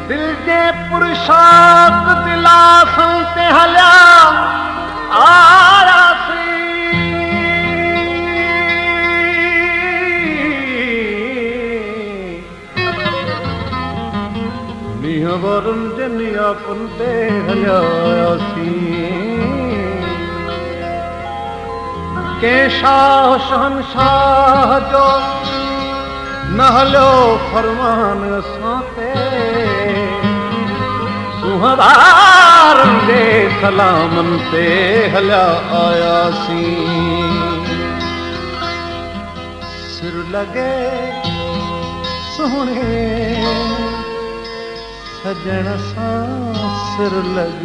दिल जे पुरुषाक दिलासन ते हलिया आयासी मीह वरुण जे नियापन ते हलिया आयासी के शाह शहनशाह जो न हलो फरमान साते सुहरारन दे सलामन ते हलिया आयासी सिर लगे सोहणे सजण सां सिर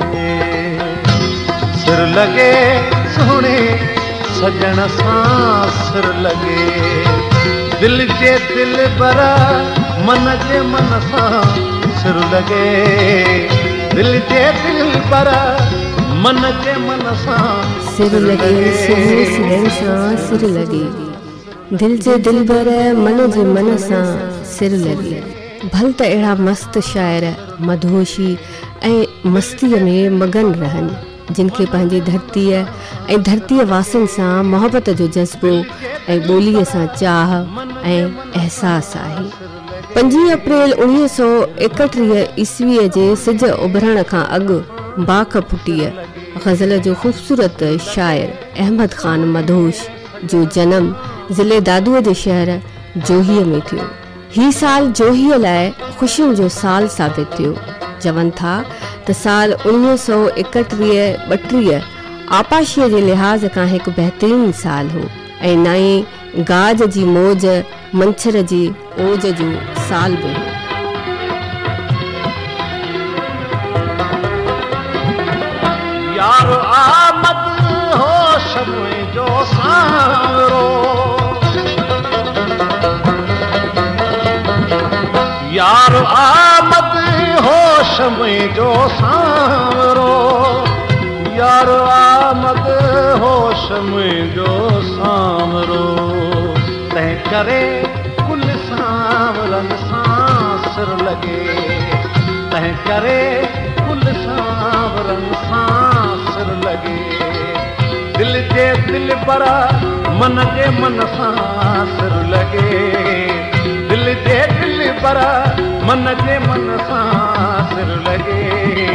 लगे सोहणे सजण सां सिर लगे दिल जे दिल बरा मन जे मन सां सिर लगे दिल जे दिल बरा मन जे मन सां सिर लगे सजण सां सिर लगे दिल जे दिल बरा मन जे मन सां सिर लगे भल त अहिड़ा मस्त शाइर मधोशी ऐं मस्तीअ में मगन रहनि जिनके पंहिंजी धरतीअ ऐं धरतीअ वासियुनि सां मोहबत जो जज़्बो ऐं ॿोलीअ सां चाह ऐं एहसास आहे। 5 अप्रैल 1931 ईस्वीअ जे सिज उभरण खां अॻु बाख फुटीअ ग़ज़ल जो ख़ूबसूरत शाइर अहमद ख़ान मधोश जो जनम ज़िले दादूअ जे शहर जोहीअ में थियो। ही साल जोहीअ लाइ ख़ुशियुनि जो साल साबित थियो। चवनि था त साल 1931-32 आपाशीअ जे लिहाज़ खां हिकु बहितरीन साल हो ऐं नई गाज जी मौज मंछर जी ओज जो साल बि हो। यारो आमद होश मुंहिंजो सांवरो यारो आमद होश मुंहिंजो सांवरो यारो आमद होश मुंहिंजो सांवरो तंहिं करे कुल सांवरनि सां सिर लगे तंहिं करे कुल सांवरनि सां सिर लगे दिल जे दिल बरा मन जे मन सां सिर लगे दिल जे दिल बरा मन जे मन सां सिर लगे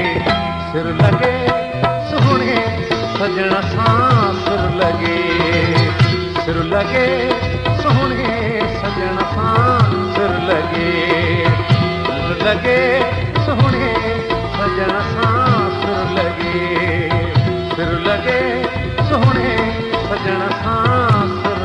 सोहणे सजण सां सिर लगे सोहणे सजण सां सिर लगे सोहणे सजण सां सिर लगे सोहणे सजण सां सिर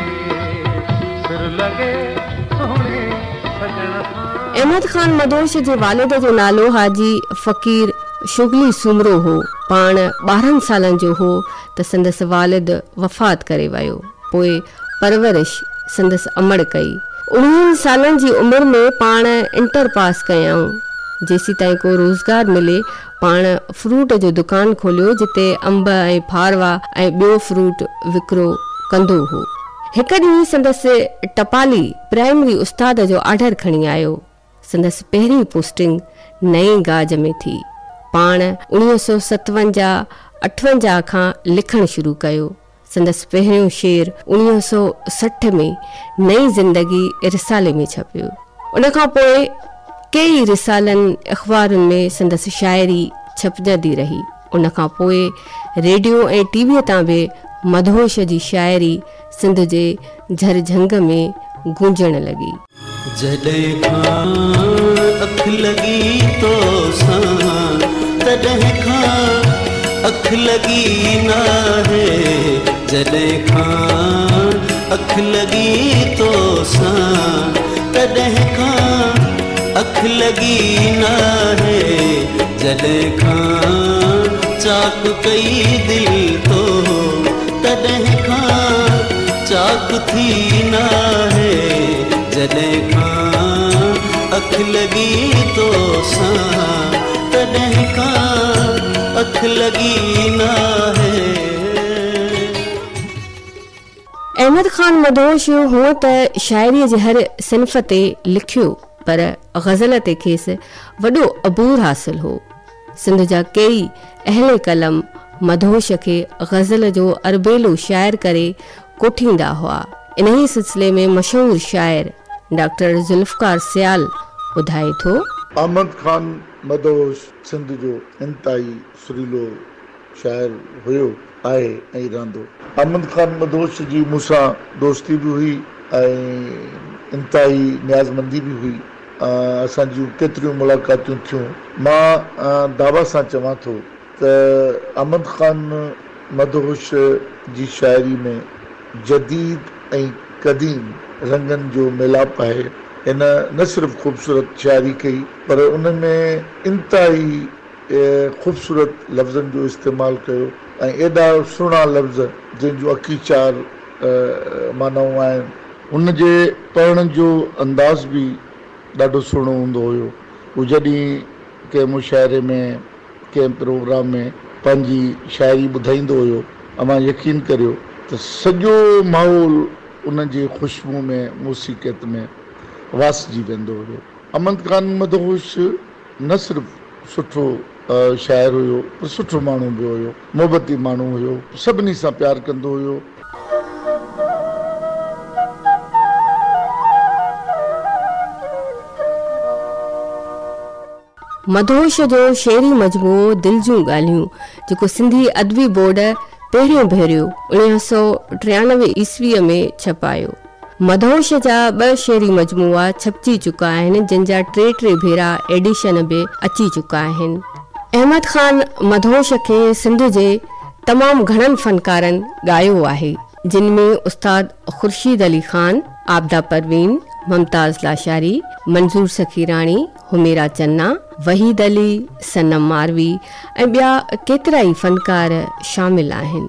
लगे सोहणे सजण सां। अहमद ख़ान मधोश जे वालिद जो नालो हाजी फ़कीर शुगली सुमरो हो। पाण 12 सालनि जो हो त संदसि वालिद वफ़ात करे वियो। पोइ परवरिश संदसि अमड़ कई। 19 सालनि जी उमिरि में पाण इंटर पास कयऊं। जेसी ताईं को रोज़गार मिले पाण फ्रूट जो दुकान खोलियो जिते अंब ऐं फारवा ऐं ॿियो फ्रूट विकिरो कंदो हो। हिकु ॾींहुं संदसि टपाली प्राइमरी उस्ताद जो आर्डर खणी आयो। संदसि पहिरीं पोस्टिंग नई गाज में थी। पाण 1957-58 खां लिखणु शुरू कयो। संदसि पहिरियों शेर 1960 में नई ज़िंदगी रिसाले में छपियो। उनखां पोइ कई रिसालनि अख़बारुनि में संदसि शाइरी छपजंदी रही। उनखां पोइ रेडियो ऐं टीवीअ तां बि मधोश जी शाइरी सिंध जे झरझंग में गूंजण लॻी। जॾहिं खां अख लॻी तो सां तॾहिं खां अख लॻी नाहे जॾहिं खां अख लॻी तो सां तॾहिं खां अख लॻी नाहे जॾहिं खां चाक कई दिल तो तॾहिं खां चाक थी नाहे जॾहिं खां अख लॻी तो सां तॾहिं खां अख लॻी नाहे। अहमद ख़ान मधोश हुअं त शाइरीअ जे हर सिन्फ़ ते लिखियो पर ग़ज़ल ते खेसि वॾो अबूर हासिल हो। सिंध जा कई अहले कलम मदहोश खे ग़ज़ल जो अरबेलो शाइर करे कोठींदा हुआ। इन्ही सिलसिले में मशहूर शाइर डॉक्टर ज़ुल्फ़कार सियाल ॿुधाए थो, अहमद खान मदहोश सिंध जो इंतहाई सुरीलो शाइर हुयो आहे ऐं रहंदो। अहमद खान मदहोश जी मूंसां दोस्ती बि हुई ऐं इंतहाई न्याज़मंदी बि हुई। असांजूं केतिरियूं मुलाक़ातूं थियूं। मां दावा सां चवां थो त अहमद खान मदहोश जी शाइरी में जदीद ऐं क़दीम रंगनि जो मिलाप आहे। इन न सिर्फ़ु ख़ूबसूरत शाइरी कई पर उन में इंतहाई ख़ूबसूरत लफ़्ज़नि जो इस्तेमालु कयो ऐं एॾा सुहिणा लफ़्ज़ जंहिंजूं अखी चार मानाऊं आहिनि। उन जे पढ़ण जो अंदाज़ बि ॾाढो सुहिणो हूंदो हुयो। हू जॾहिं कंहिं मुशाइरे में कंहिं प्रोग्राम में पंहिंजी शाइरी ॿुधाईंदो हुयो, अमां यकीन करियो त सॼो माहौल उन जी ख़ुशबू में मौसीक़त में वासिजी वेंदो हुयो। अहमद खान मदहोश न सिर्फ़ु सुठो शाइर हुयो पर सुठो माण्हू बि हुयो, मोहबती माण्हू हुयो, सभिनी सां प्यारु कंदो हुयो। मदहोश जो शेरी मजमूओ दिल जूं ॻाल्हियूं जेको सिंधी अदबी बोर्ड पहिरियों भेरियो 1993 ईस्वीअ में छपायो। मदहोश जा 2 शेरी मजमूआ छपजी चुका आहिनि, जिन जा 3 भेरा एडिशन बि अची चुका आहिनि। अहमद खान मदहोश खे सिंध जे तमामु घणनि फ़नकारनि ॻायो आहे, जिन में उस्ताद ख़ुर्शीद अली ख़ान, आबदा परवीन, मुमताज़ लाशारी, मंजूर सखीराणी, हुमेरा चन्ना, वहीद अली, सनम मारवी ऐं ॿिया केतिरा ई फ़नकार शामिल आहिनि।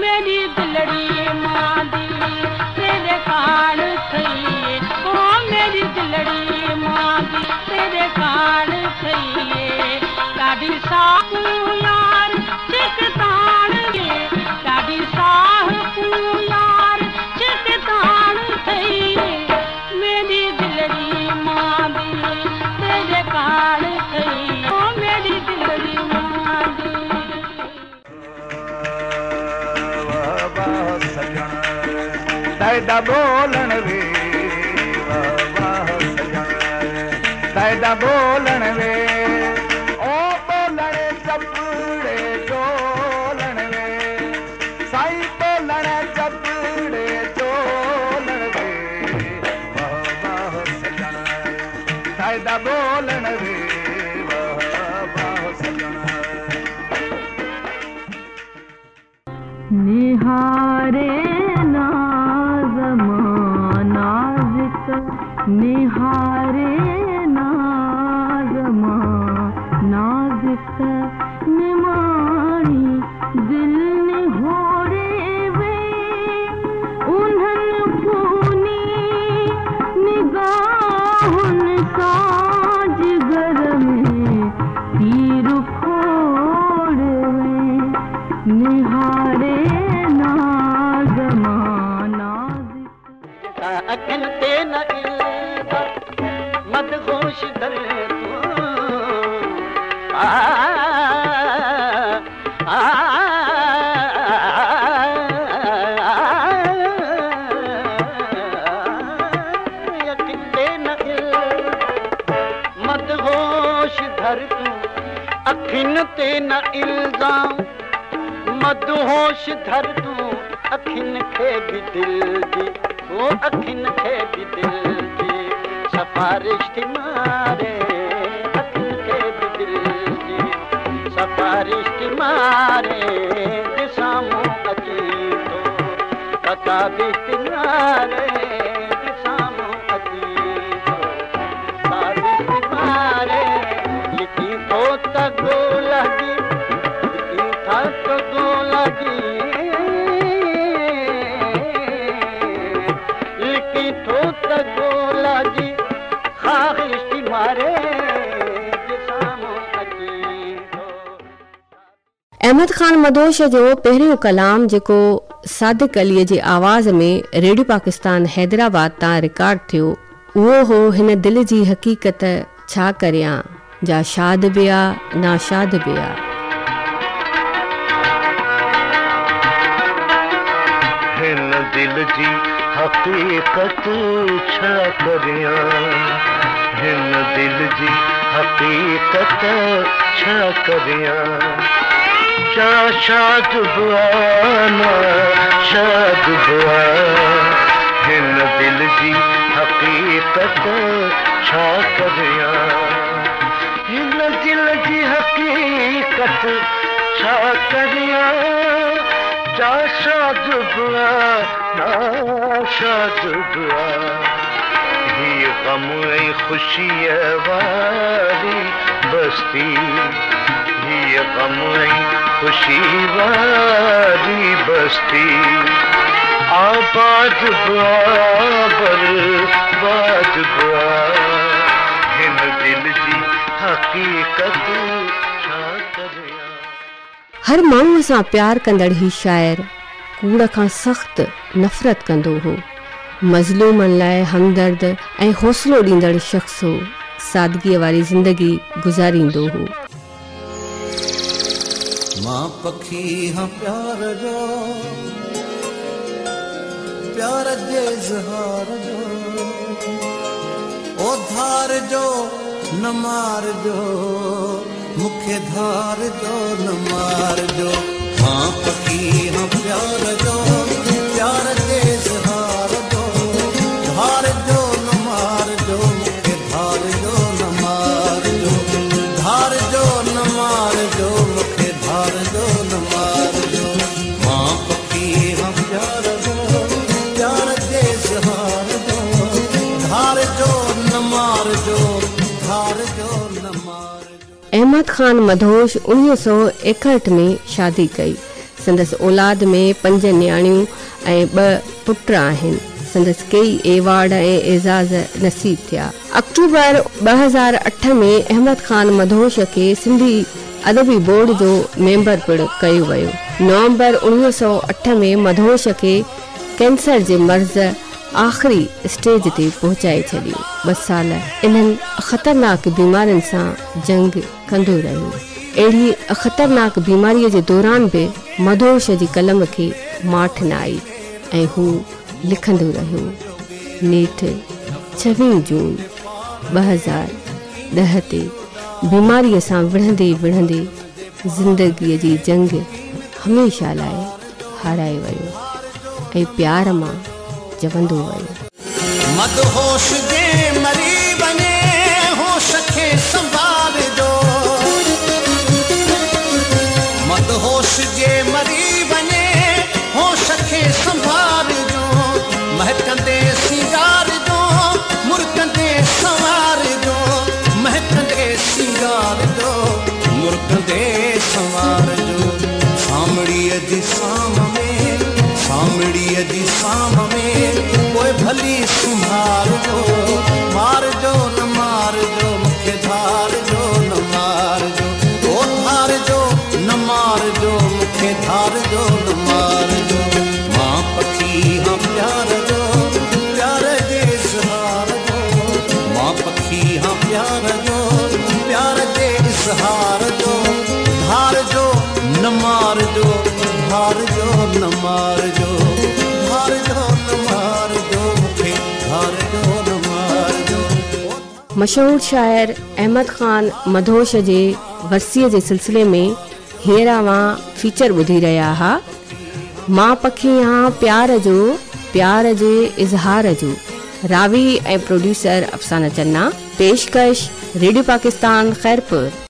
दैदा बोलन वे वाह सजन, दैदा बोलन वे ओ बोलन चपड़े चोलन वे, साई बोलन चपड़े चोलन वे वाह सजन, दैदा बोलन वे वाह सजन। निहारे निहारे नाज़मा नाज़िक निमाणी दिल निहोरे वे उन्हनि पूनी निगाहुनि सां जिगर में तीर फोड़े वे निहारे नाज़मा नाज़िक अखिन ते न मदहोश दर मदहोश धर तू अखिन ते न इल्जाम, मदहोश धर तू अखिन खे भी दिल दी, वो अखिन खे भी दिल दी सफारिश थी मारे, अखिन खे भी दिल दी सफारिश थी मारे, दिसामू अची तो कथा भी तिनारे, दिसामू अची तो सारिश थी मारे, लिखी तो तगो लगी, लिखी था तगो लगी, लिखी तो तगो लगी, अहमद खान मदहोश जो पहिरियों कलाम जेको सादिक अलीअ जे आवाज़ में रेडियो पाकिस्तान हैदराबाद तां रिकॉर्ड थियो, उहो हो हिन दिल जी हक़ीक़त छा करियां, जा शाद बिया नाशाद बिया। हिन दिल जी हक़ीक़त छा करियां, हिन दिल जी हक़ीक़त छा करियां, जा शाद बिया नाशाद बिया। हिन दिल जी हक़ीक़त छा करियां, हिन दिल जी हक़ीक़त छा करियां, जा शाद बिया नाशाद बिया। ही गम ऐं ख़ुशीअ वारी बस्ती, ही गम ऐं ख़ुशी वारी बस्ती। आबाद बिया बर्बाद बिया, हिन दिल जी हक़ीक़त छा करियां। हर माण्हूअ सां प्यार कंदड़ ही शाइर कूड़ खां सख़्त नफ़रत कंदो हो। मज़लूमनि लाइ हमदर्द ऐं हौसलो ॾींदड़ शख़्स हो। सादगीअ वारी ज़िंदगी गुज़ारींदो हो। मां पखी हाँ प्यार जो, प्यार जे इज़हार जो, ओ धार जो न मार जो, मुखे धार जो न मार जो। मां पखी हाँ प्यार जो, प्यार जे इज़हार जो, धार जो न मार जो, मुखे धार जो न मार जो, धार जो न मार जो, मुखे धार जो न मार जो। मां पखी हाँ प्यार जो, प्यार जे इज़हार जो, धार जो न मार जो, धार जो न मार जो। अहमद खान मधोश 1961 में शादी कई। संदसि औलाद में 5 न्याणियूं ऐं 2 पुट आहिनि। संदसि कई एवार्ड ऐं एज़ाज़ नसीब थिया। अक्टूबर 2008 में अहमद खान मधोश खे सिंधी अदबी बोर्ड जो मेंबर पिणु कयो वियो। नवंबर 1908 में मधोश खे कैंसर जे मर्ज़ आख़िरी स्टेज ते पहुचाए छॾियो। 2 साल इन्हनि ख़तरनाक बीमारियुनि सां जंग कंदो रहियो। अहिड़ी ख़तरनाक बीमारीअ जे दौरान बि मधोश जी कलम खे माठ न आई ऐं हू लिखंदो रहियो। नेठ 26 जून 2010 ते बीमारीअ सां विढ़ंदे विढ़ंदे ज़िंदगीअ जी जंग हमेशह लाइ हाराए वियो ऐं प्यार मां जवंदो वियो। मदहोश जे मरी वञे होश खे संभाल जो, मदहोश जे मरी वञे होश खे संभाल जो। महकंदे सिंगार जो, मुर्कंदे सवार जो, महकंदे सिंगार जो, मुर्कंदे सवार जो। सामड़ीअ जी साम में, सामड़ीअ जी साम में कोई भली संभाल जो। मार जो न मार जो, मुखे धार जो न मार जो, ओ धार जो न मार जो, मुखे धार जो न मार जो। मां पखी हाँ प्यार जो, प्यार जे इज़हार जो, मां पखी हाँ प्यार जो, प्यार जे इज़हार जो। धार जो न मार जो, धार जो न मार जो, धार जो न मार जो, मुखे धार जो न मार जो। मशहूर शाइर अहमद खान मधोश जे वसीअ जे सिलसिले में हींअर मां फीचर ॿुधी रहिया हा। मां पखी हाँ प्यार जो, प्यार जे इज़हार जो। रावी ऐं प्रोड्यूसर अफ़साना चन्ना। पेशकश रेडियो पाकिस्तान खैरपुर।